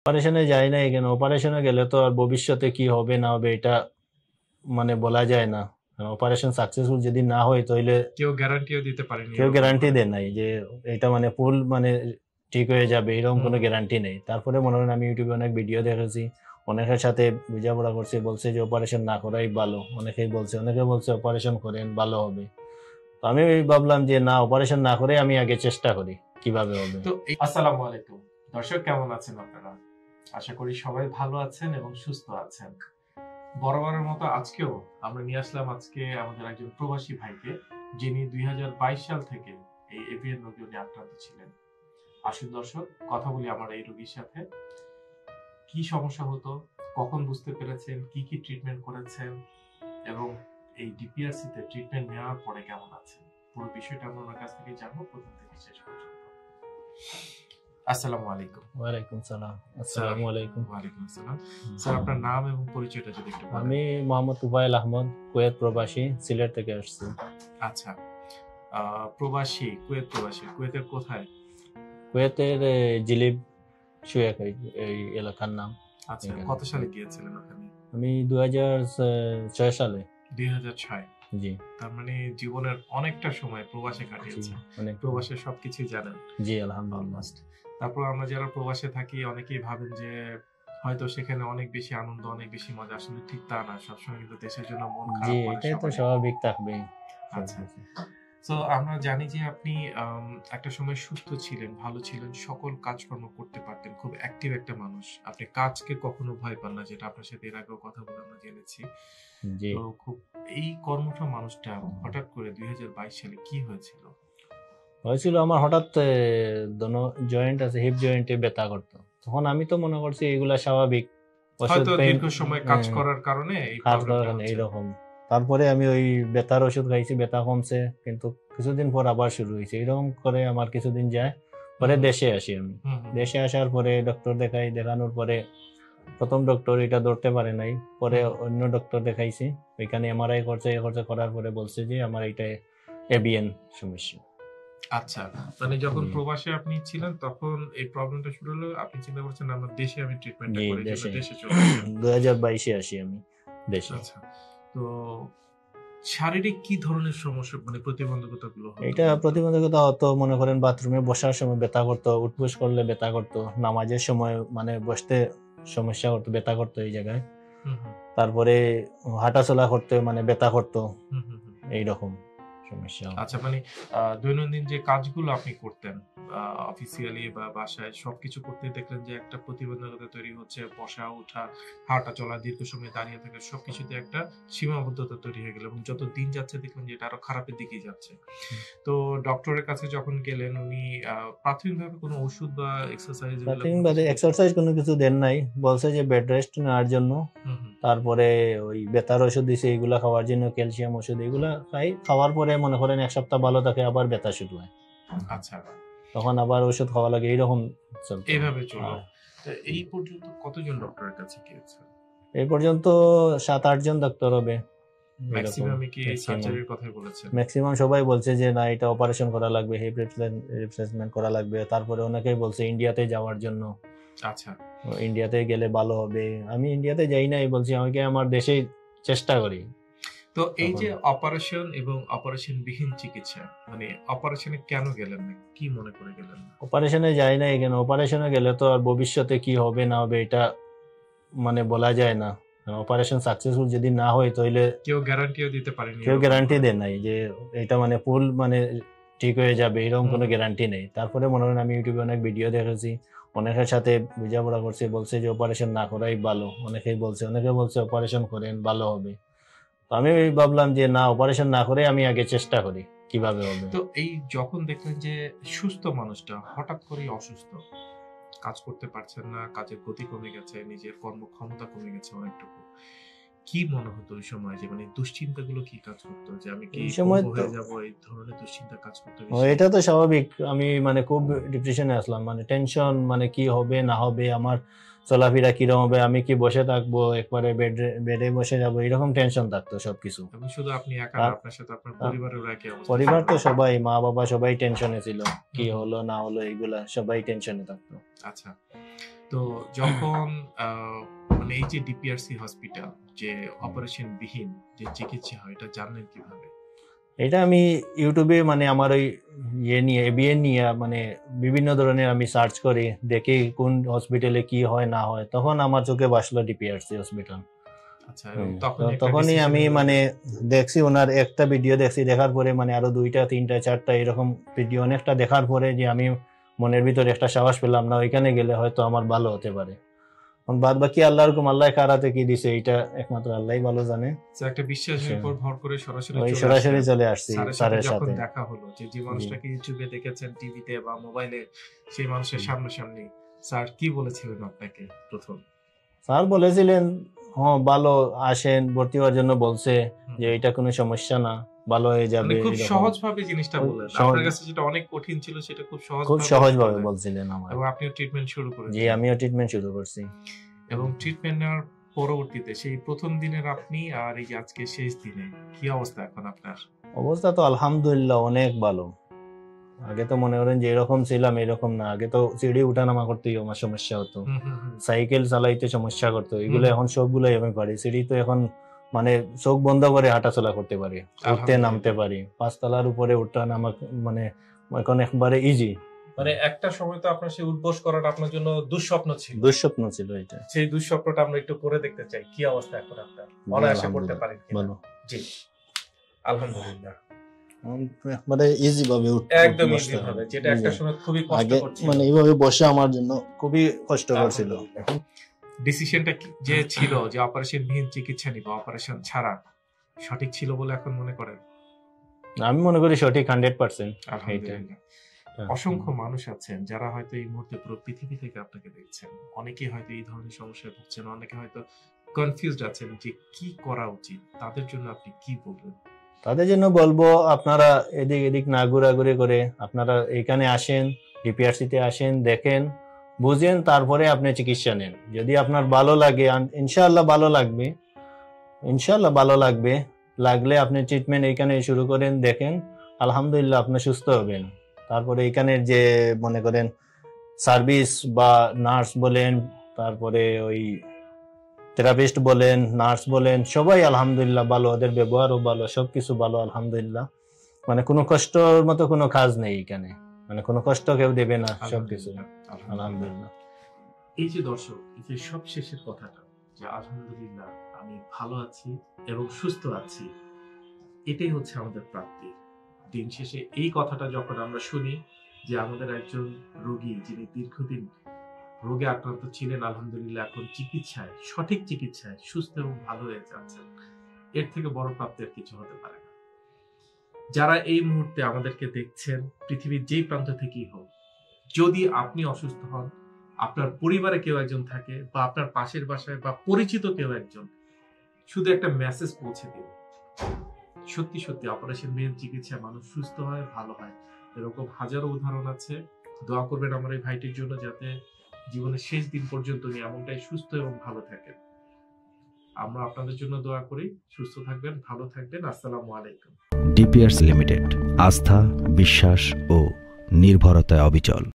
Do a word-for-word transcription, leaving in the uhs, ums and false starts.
অপারেশনে যাই না, এখানে অপারেশনে গেলে তো আর ভবিষ্যতে কি হবে না হবে এটা মানে বলা যায় না। অপারেশন সাকসেসফুল যদি না হয় তাহলে কেউ গ্যারান্টিও দিতে পারেনি, কেউ গ্যারান্টি দেয় নাই যে এটা মানে ফুল মানে ঠিক হয়ে যাবে, এরকম কোনো গ্যারান্টি নেই। তারপরে মনে হয় আমি ইউটিউবে অনেক ভিডিও দেখেছি, অনেকের সাথে বোঝাপড়া করছি, বলছে যে অপারেশন না করাই ভালো। অনেকেই বলছে, অনেকে বলছে অপারেশন করেন ভালো হবে। তো আমি ভাবলাম যে না, অপারেশন না করে আমি আগে চেষ্টা করি কিভাবে হবে। তো আসসালামু আলাইকুম দর্শক, কেমন আছেন আপনারা? আশা করি সবাই ভালো আছেন এবং সুস্থ আছেন। বরাবরের মতো আজকেও আমরা নিয়ে আসলাম আজকে আমাদের একজন প্রবাসী ভাইকে, যিনি দুই হাজার বাইশ সাল থেকে এই এভিয়ান রোগে উনি আক্রান্ত ছিলেন। আসুন দর্শক, কথা বলি আমার এই রোগীর সাথে। কি সমস্যা হতো, কখন বুঝতে পেরেছেন, কি কি ট্রিটমেন্ট করেছেন এবং এই ডিপিআরসি তে ট্রিটমেন্ট নেওয়ার পরে কেমন আছেন, পুরো বিষয়টা আমরা ওনার কাছ থেকে জানবো প্রথম থেকে শেষ পর্যন্ত। আসসালামু আলাইকুম। ওয়ালাইকুম সালাম। আসসালামু আলাইকুম। ওয়ালাইকুম আসসালাম। স্যার, আপনার নাম এবং পরিচয়টা যদি একটু বলেন। আমি মোহাম্মদ তুফাইল আহমদ, কুয়েত প্রবাসী, সিলেট থেকে আসছি। আচ্ছা, প্রবাসী, কুয়েত প্রবাসী, কুয়েতের কোথায়? কুয়েতের জিলিব শুয়েক এই এলাকার নাম। আচ্ছা, কত সালে গিয়েছিলেন ওখানে? আমি দুই হাজার ছয় সালে। দুই হাজার ছয়। জি। তার মানে জীবনের অনেকটা সময় প্রবাসে কাটিয়েছেন, প্রবাসে সবকিছু জানেন। জি আলহামদুলিল্লাহ। তারপর আমরা যারা প্রবাসে থাকি অনেকেই ভাবেন যে হয়তো সেখানে অনেক বেশি আনন্দ, অনেক বেশি মজা। আসলে ঠিক তা না, সবসময় কিন্তু দেশের জন্য মন খারাপ করে। এটাই তো স্বাভাবিক থাকবে। আচ্ছা, তো আমরা জানি যে আপনি একটা সময় সুস্থ ছিলেন, ভালো ছিলেন, সকল কাজকর্ম করতে পারতেন, খুব অ্যাক্টিভ একটা মানুষ। আপনি কাজকে কখনো ভয় পান না, যেটা আপনার সাথে এর আগেও কথা বলে আমরা জেনেছি। তো খুব এই কর্মঠ মানুষটা হঠাৎ করে দুই হাজার বাইশ সালে কি হয়েছিল? হয়েছিল আমার হঠাৎ দোনো জয়েন্ট আছে, হিপ জয়েন্টে ব্যথা করতো। তখন আমি তো মনে করছি এগুলা স্বাভাবিক, হয়তো দীর্ঘ সময় কাজ করার কারণে এইরকম। তারপরে আমি ওই ব্যথার ওষুধ খাইছি, ব্যথা কমছে, কিন্তু কিছুদিন পর আবার শুরু হয়েছে। এরকম করে আমার কিছুদিন যায়, পরে দেশে আসি আমি। দেশে আসার পরে ডক্টর দেখাই, দেখানোর পরে প্রথম ডক্টর এটা ধরতে পারে নাই, পরে অন্য ডক্টর দেখাইছি, ওইখানে এমআরআই করছে, এ করছে, করার পরে বলছে যে আমার এইটা এভিএন সমস্যা। আচ্ছা, মানে যখন প্রবাসে আপনি ছিলেন তখন এই প্রবলেমটা শুরু হলো, আপনি চিন্তা করছেন আমার দেশে আমি ট্রিটমেন্টটা করি, দেশে চলে আসলাম। দুই হাজার বাইশে আসি আমি দেশে। আচ্ছা, তো শারীরিক কি ধরনের সমস্যা, মানে প্রতিবন্ধকতা গুলো? এটা প্রতিবন্ধকতা হতো, মনে করেন বাথরুমে বসার সময় ব্যথা করতো, উঠবস করলে ব্যথা করতো, নামাজের সময় মানে বসতে সমস্যা করতো, ব্যথা করতো এই জায়গায়। তারপরে হাঁটা চলা করতে মানে ব্যথা করতো, এইরকম সমস্যা। আচ্ছা, মানে দৈনন্দিন যে কাজগুলো আপনি করতেন অফিসিয়ালি বা বাসায়, সবকিছু করতে দেখলেন যে একটা প্রতিবন্ধকতা তৈরি হচ্ছে, বসা ওঠা, হাঁটা চলা, দীর্ঘ সময় দাঁড়িয়ে থাকা, সবকিছুতে একটা সীমাবদ্ধতা তৈরি হয়ে গেল এবং যত দিন যাচ্ছে দেখলেন যে এটা আরো খারাপের দিকে যাচ্ছে। তো ডক্টরের কাছে যখন গেলেন, উনি প্রাথমিকভাবে কোনো ওষুধ বা এক্সারসাইজ? প্রাথমিকভাবে এক্সারসাইজ কোনো কিছু দেন নাই, বলছে যে বেড রেস্ট নেওয়ার জন্য। তারপরে ওই ব্যথার ওষুধ দিছে, এগুলা খাওয়ার জন্য, ক্যালসিয়াম ওষুধ এগুলা খাই। খাওয়ার পরে মনে করেন এক সপ্তাহ ভালো থাকে, আবার ব্যথা শুরু হয়। আচ্ছা, তখন আবার ওষুধ খাওয়া লাগে, এইরকম এইভাবে চলো। তো এই পর্যন্ত কতজন ডক্টরের কাছে গিয়েছেন? এই পর্যন্ত সাত আট জন ডক্টর হবে। ম্যাক্সিমাম কি সার্জারির কথা বলেছেন? ম্যাক্সিমাম সবাই বলছে যে না, এটা অপারেশন করা লাগবে, হিপ রিপ্লেসমেন্ট করা লাগবে। তারপরে অনেকেই বলছে ইন্ডিয়াতে যাওয়ার জন্য। আচ্ছা, ইন্ডিয়াতে গেলে ভালো হবে। আমি ইন্ডিয়াতে যাই নাই, বলছি আমাকে আমার দেশেই চেষ্টা করি। তো এই যে অপারেশন এবং অপারেশন বিহীন চিকিৎসা, মানে অপারেশনে কেন গেলেন না, কি মনে করে গেলেন না? অপারেশনে যাই না, এখানে অপারেশনে গেলে তো আর ভবিষ্যতে কি হবে না হবে এটা মানে বলা যায় না। অপারেশন সাকসেসফুল যদি না হয় তাহলে কেউ গ্যারান্টিও দিতে পারেনি, কেউ গ্যারান্টি দেয় নাই যে এটা মানে ফুল মানে ঠিক হয়ে যাবে, এরকম কোনো গ্যারান্টি নেই। তারপরে মনে হয় আমি ইউটিউবে অনেক ভিডিও দেখেছি, অনেকের সাথে বোঝাপড়া করছি, বলছে যে অপারেশন না করাই ভালো। অনেকেই বলছে, অনেকে বলছে অপারেশন করেন ভালো হবে। তো আমি ভাবলাম যে না, অপারেশন না করে আমি আগে চেষ্টা করি কিভাবে হবে। তো এই যখন দেখলেন যে সুস্থ মানুষটা হঠাৎ করে অসুস্থ, কাজ করতে পারছেন না, কাজের গতি কমে গেছে, নিজের কর্মক্ষমতা কমে গেছে অনেকটুকু, কি মনে হতো ওই সময়? যে মানে দুশ্চিন্তাগুলো কি কাজ করতো, যে আমি কি সময় হয়ে যাব, এই ধরনের দুশ্চিন্তা কাজ করতো? এটা তো স্বাভাবিক। আমি মানে খুব ডিপ্রেশনে আসলাম, মানে টেনশন, মানে কি হবে না হবে, আমার চলাফেরা কিরকম হবে, আমি কি বসে থাকবো, একবারে বেডে বেডে বসে যাবো, এরকম টেনশন থাকতো সবকিছু। শুধু আপনি একা না, আপনার সাথে আপনার পরিবারের একই অবস্থা? পরিবার তো সবাই, মা বাবা সবাই টেনশনে ছিল, কি হলো না হলো এগুলা সবাই টেনশনে থাকতো। আচ্ছা, তো যখন মানে এই যে ডিপিআরসি হসপিটাল যে অপারেশন বিহীন যে চিকিৎসা হয় এটা জানলেন কিভাবে? এটা আমি ইউটিউবে মানে আমার ওই ইয়ে নিয়ে এবিএন নিয়ে মানে বিভিন্ন ধরনের আমি সার্চ করি, দেখি কোন হসপিটালে কি হয় না হয়, তখন আমার চোখে বাসলো ডিপিআরসি হসপিটাল। তখনই আমি মানে দেখছি ওনার একটা ভিডিও দেখছি, দেখার পরে মানে আরো দুইটা তিনটা চারটা এরকম ভিডিও অনেকটা দেখার পরে যে আমি মনের ভিতরে একটা সাহস পেলাম না ওইখানে গেলে হয়তো আমার ভালো হতে পারে। বাদ বাকি আল্লাহর হুকুম, আল্লাহ কারাতে কি দিছে এটা একমাত্র আল্লাহই ভালো জানে। একটা বিশ্বাসের উপর ভর করে সরাসরি সরাসরি চলে আসছি স্যারের সাথে দেখা হলো। যে যে মানুষটাকে ইউটিউবে দেখেছেন, টিভিতে বা মোবাইলে, সেই মানুষের সামনাসামনি স্যার কি বলেছিলেন আপনাকে প্রথম? স্যার বলেছিলেন হ্যাঁ ভালো, আসেন, ভর্তি হওয়ার জন্য বলছে যে এটা কোনো সমস্যা না, ভালো হয়ে যাবে। খুব সহজ ভাবে জিনিসটা বললেন, আপনার কাছে যেটা অনেক কঠিন ছিল সেটা খুব সহজ খুব সহজ ভাবে বলছিলেন আমার। এবং আপনিও ট্রিটমেন্ট শুরু করেছেন? জি, আমিও ট্রিটমেন্ট শুরু করছি। এবং ট্রিটমেন্ট নেওয়ার পরবর্তীতে সেই প্রথম দিনের আপনি আর এই যে আজকে শেষ দিনে কি অবস্থা এখন আপনার? অবস্থা তো আলহামদুলিল্লাহ অনেক ভালো। আগে তো মনে করেন যে এরকম ছিলাম এরকম না, আগে তো সিঁড়ি উঠানামা করতেই আমার সমস্যা হতো, সাইকেল চালাইতে সমস্যা করতো, এগুলো এখন সবগুলোই আমি পারি। সিঁড়ি তো এখন মানে চোখ বন্ধ করে হাঁটাচলা করতে পারি, উঠতে নামতে পারি, পাঁচতলার উপরে উঠতে নামা মানে এখন একবারে ইজি। মানে একটা সময় তো আপনার সেই উঠবস করাটা আপনার জন্য দুঃস্বপ্ন ছিল। দুঃস্বপ্ন ছিল এটা। সেই দুঃস্বপ্নটা আমরা একটু করে দেখতে চাই, কি অবস্থা এখন আপনার? অনায়াসে করতে পারেন কিনা? জি আলহামদুলিল্লাহ, মানে ইজি ভাবে একদম ইজি ভাবে, যেটা একটা সময় খুবই কষ্টকর ছিল। মানে এইভাবে বসে আমার জন্য খুবই কষ্টকর ছিল। ডিসিশনটা যে ছিল যে অপারেশন বিহীন চিকিৎসা নিব, অপারেশন ছাড়া, সঠিক ছিল বলে এখন মনে করেন? আমি মনে করি সঠিক হান্ড্রেড পার্সেন্ট। আলহামদুলিল্লাহ। অসংখ্য মানুষ আছেন যারা হয়তো এই মুহূর্তে পুরো পৃথিবী থেকে আপনাকে দেখছেন, অনেকে হয়তো এই ধরনের সমস্যায় ভুগছেন, অনেকে হয়তো কনফিউজড আছেন যে কি করা উচিত, তাদের জন্য আপনি কি বলবেন? তাদের জন্য বলবো আপনারা এদিক এদিক না ঘোরাঘুরি করে আপনারা এখানে আসেন, ডিপিআরসি তে আসেন, দেখেন, বুঝেন, তারপরে আপনি চিকিৎসা নেন। যদি আপনার ভালো লাগে, ইনশাআল্লাহ ভালো লাগবে, ইনশাআল্লাহ ভালো লাগবে, লাগলে আপনি ট্রিটমেন্ট এখানে শুরু করেন, দেখেন, আলহামদুলিল্লাহ আপনি সুস্থ হবেন। তারপরে এখানে যে মনে করেন সার্ভিস বা নার্স বলেন, তারপরে ওই থেরাপিস্ট বলেন, নার্স বলেন, সবাই আলহামদুলিল্লাহ ভালো, ওদের ব্যবহারও ভালো, সবকিছু ভালো আলহামদুলিল্লাহ। মানে কোনো কষ্টর মতো কোনো কাজ নেই এখানে, মানে কোনো কষ্ট কেউ দেবে না, সবকিছু আলহামদুলিল্লাহ। এই যে দর্শক, এই যে সব শেষের কথাটা যে আলহামদুলিল্লাহ আমি ভালো আছি এবং সুস্থ আছি, এটাই হচ্ছে আমাদের প্রাপ্তি। দিন শেষে এই কথাটা যখন আমরা শুনি যে আমাদের একজন রোগী যিনি দীর্ঘদিন রোগে আক্রান্ত ছিলেন, আলহামদুলিল্লাহ এখন চিকিৎসায়, সঠিক চিকিৎসায় সুস্থ এবং ভালো হয়ে যাচ্ছেন, এর থেকে বড় প্রাপ্তির কিছু হতে পারে না। যারা এই মুহূর্তে আমাদেরকে দেখছেন, পৃথিবীর যেই প্রান্ত থেকেই হোক, যদি আপনি অসুস্থ হন, আপনার পরিবারে কেউ একজন থাকে বা আপনার পাশের বাসায় বা পরিচিত কেউ একজন, শুধু একটা মেসেজ পৌঁছে দিন। সত্যি সত্যি অপারেশন বিহীন চিকিৎসায় মানুষ সুস্থ হয়, ভালো হয়। এরকম হাজারো উদাহরণ আছে। দোয়া করবেন আমার এই ভাইটির জন্য, যাতে জীবনের শেষ দিন পর্যন্ত উনি এমনটাই সুস্থ এবং ভালো থাকেন। আমরা আপনাদের জন্য দোয়া করি। সুস্থ থাকবেন, ভালো থাকবেন। আসসালামু আলাইকুম। ডিপিআরসি লিমিটেড, আস্থা, বিশ্বাস ও নির্ভরতায় অবিচল।